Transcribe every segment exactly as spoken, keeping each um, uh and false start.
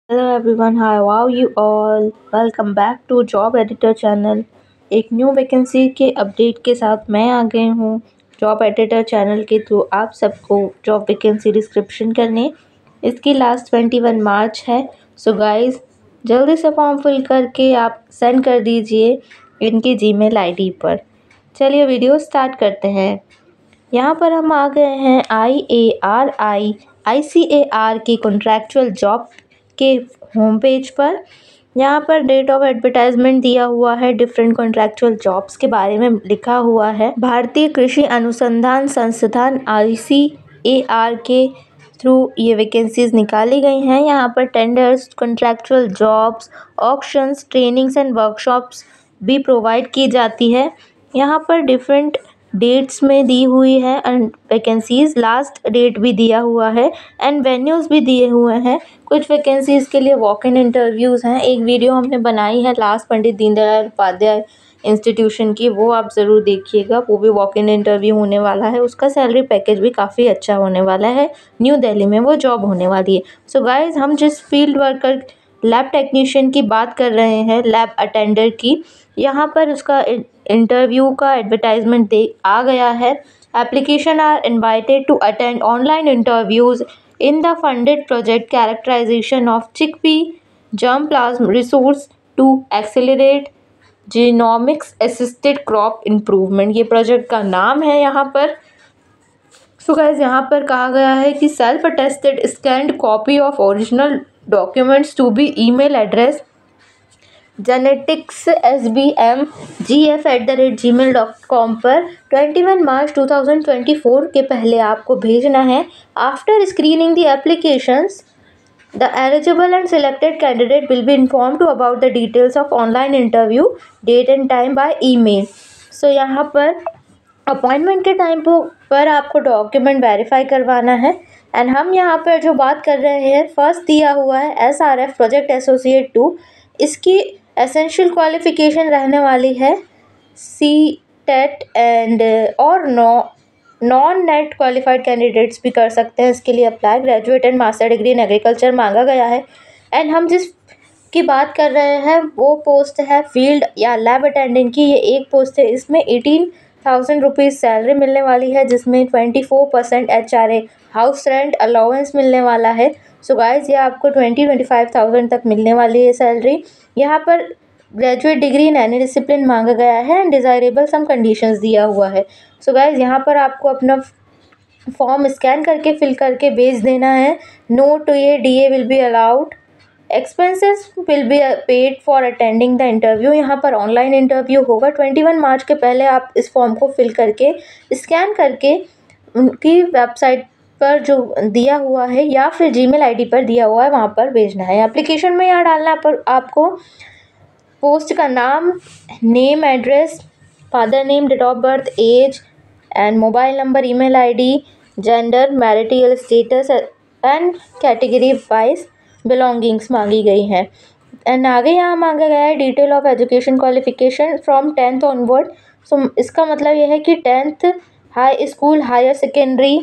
Hello everyone, how are you all? Welcome back to job editor channel. एक new vacancy के update के साथ मैं आ गई हूँ जॉब एडिटर चैनल के थ्रू आप सबको जॉब वैकेंसी डिस्क्रिप्शन करने। इसकी लास्ट ट्वेंटी वन मार्च है। सो गाइस, जल्दी से फॉर्म फिल करके आप सेंड कर दीजिए इनकी जीमेल आईडी पर। चलिए वीडियो स्टार्ट करते हैं। यहाँ पर हम आ गए हैं I A R I I C A R की कॉन्ट्रैक्चुअल जॉब के होम पेज पर। यहाँ पर डेट ऑफ एडवर्टाइजमेंट दिया हुआ है, डिफरेंट कॉन्ट्रैक्चुअल जॉब्स के बारे में लिखा हुआ है। भारतीय कृषि अनुसंधान संस्थान आई सी ए आर के थ्रू ये वैकेंसीज निकाली गई हैं। यहाँ पर tenders, contractual jobs, auctions, trainings and workshops भी प्रोवाइड की जाती है। यहाँ पर डिफरेंट डेट्स में दी हुई है एंड वैकेंसीज लास्ट डेट भी दिया हुआ है एंड वेन्यूज़ भी दिए हुए हैं। कुछ वैकेंसीज़ के लिए वॉक इन इंटरव्यूज़ हैं। एक वीडियो हमने बनाई है लास्ट पंडित दीनदयाल उपाध्याय इंस्टीट्यूशन की, वो आप ज़रूर देखिएगा। वो भी वॉक इन इंटरव्यू होने वाला है, उसका सैलरी पैकेज भी काफ़ी अच्छा होने वाला है। न्यू दिल्ली में वो जॉब होने वाली है। सो गाइज, हम जिस फील्ड वर्कर लैब टेक्नीशियन की बात कर रहे हैं, लैब अटेंडर की, यहाँ पर उसका इंटरव्यू का एडवर्टाइजमेंट दे आ गया है। Application are invited to attend online interviews in the funded project characterization of chickpea germplasm resource to accelerate genomics assisted crop improvement, ये प्रोजेक्ट का नाम है यहाँ पर। सो गाइस, यहाँ पर कहा गया है कि self attested scanned copy of original documents to be email address genetics S B M G F at the rate G mail dot com पर twenty one March two thousand twenty four के पहले आपको भेजना है। After screening the applications, the eligible and selected candidate will be inform to about the details of online interview date and time by email. So यहाँ पर appointment के time पर आपको डॉक्यूमेंट वेरीफाई करवाना है। एंड हम यहाँ पर जो बात कर रहे हैं, फर्स्ट दिया हुआ है S R F project associate two. इसकी एसेंशियल क्वालिफिकेशन रहने वाली है सी टेट एंड और no non NET qualified candidates भी कर सकते हैं इसके लिए apply. Graduate and master degree in agriculture मांगा गया है। एंड हम जिस की बात कर रहे हैं वो पोस्ट है फील्ड या लैब अटेंडेंट की। ये एक पोस्ट है, इसमें एटीन थाउजेंड रुपीज़ सैलरी मिलने वाली है, जिसमें twenty four percent H R A house rent allowance मिलने वाला है। सो गाइज, ये आपको ट्वेंटी ट्वेंटी फाइव थाउजेंड तक मिलने वाली है सैलरी। यहाँ पर graduate degree in any discipline मांगा गया है एंड डिज़ायरेबल सम कंडीशंस दिया हुआ है। सो गाइज, यहाँ पर आपको अपना फॉर्म स्कैन करके फिल करके भेज देना है। No T A D A will be allowed, expenses will be paid for attending the interview. यहाँ पर ऑनलाइन इंटरव्यू होगा। ट्वेंटी वन मार्च के पहले आप इस फॉर्म को फिल करके स्कैन करके उनकी वेबसाइट पर जो दिया हुआ है या फिर जीमेल आईडी पर दिया हुआ है वहाँ पर भेजना है। एप्लीकेशन में यहाँ डालना है पर आपको पोस्ट का नाम, name, address, father name, date of birth, age and mobile number, email ID, gender, marital status and category wise belongings मांगी गई हैं। एंड आगे यहाँ मांगा गया है detail of education qualification from tenth onward. So इसका मतलब यह है कि tenth, high school, higher secondary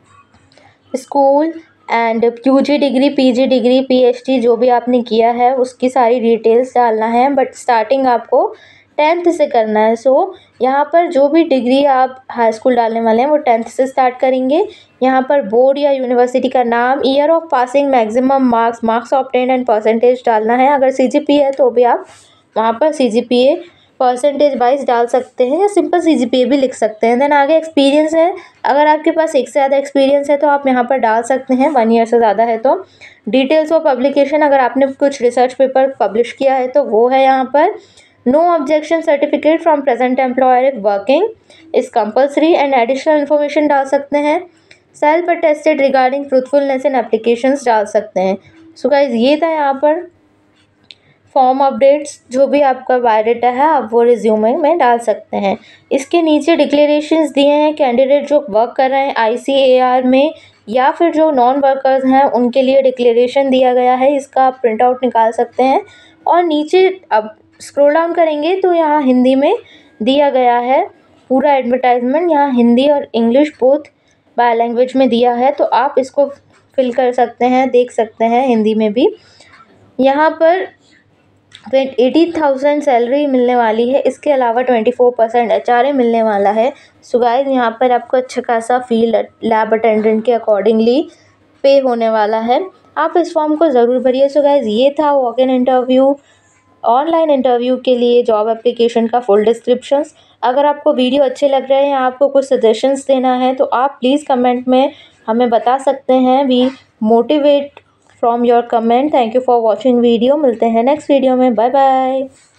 school and UG degree, PG degree, PhD जो भी आपने किया है उसकी सारी डिटेल्स डालना है। बट स्टार्टिंग आपको टेंथ से करना है। सो यहाँ पर जो भी डिग्री आप हाई स्कूल डालने वाले हैं वो टेंथ से स्टार्ट करेंगे। यहाँ पर बोर्ड या यूनिवर्सिटी का नाम, year of passing, maximum marks, marks obtain and percentage डालना है। अगर सीजीपीए है तो भी आप वहाँ पर सीजीपीए परसेंटेज वाइज डाल सकते हैं या सिंपल सीजीपीए भी लिख सकते हैं। देन आगे एक्सपीरियंस है, अगर आपके पास एक से ज़्यादा एक्सपीरियंस है तो आप यहाँ पर डाल सकते हैं, वन ईयर से ज़्यादा है तो। डिटेल्स ऑफ पब्लिकेशन, अगर आपने कुछ रिसर्च पेपर पब्लिश किया है तो वो है यहाँ पर। No objection certificate from present employer if working is compulsory and additional information डाल सकते हैं। Self attested regarding truthfulness in applications डाल सकते हैं। सो गाइज, ये था यहाँ पर फॉर्म अपडेट्स। जो भी आपका बायोडाटा है आप वो रिज्यूमे में डाल सकते हैं। इसके नीचे डिक्लेरेशंस दिए हैं कैंडिडेट जो वर्क कर रहे हैं आई सी ए आर में या फिर जो नॉन वर्कर्स हैं उनके लिए डिक्लेरेशन दिया गया है। इसका आप प्रिंट आउट निकाल सकते हैं। और नीचे अब स्क्रॉल डाउन करेंगे तो यहाँ हिंदी में दिया गया है पूरा एडवर्टाइजमेंट। यहाँ हिंदी और इंग्लिश बोथ बाय लैंग्वेज में दिया है, तो आप इसको फिल कर सकते हैं, देख सकते हैं हिंदी में भी। यहाँ पर एटी थाउजेंड सैलरी मिलने वाली है। इसके अलावा twenty four percent H R A मिलने वाला है। सो गाइस यहाँ पर आपको अच्छा खासा फील्ड लैब अटेंडेंट के अकॉर्डिंगली पे होने वाला है। आप इस फॉर्म को ज़रूर भरिए। सो गाइस ये था walk in interview, online interview के लिए जॉब एप्लीकेशन का फुल डिस्क्रिप्शंस। अगर आपको वीडियो अच्छे लग रहे हैं, आपको कुछ सजेशंस देना है तो आप प्लीज़ कमेंट में हमें बता सकते हैं। We motivate from your comment. Thank you for watching video. मिलते हैं नेक्स्ट वीडियो में। Bye bye.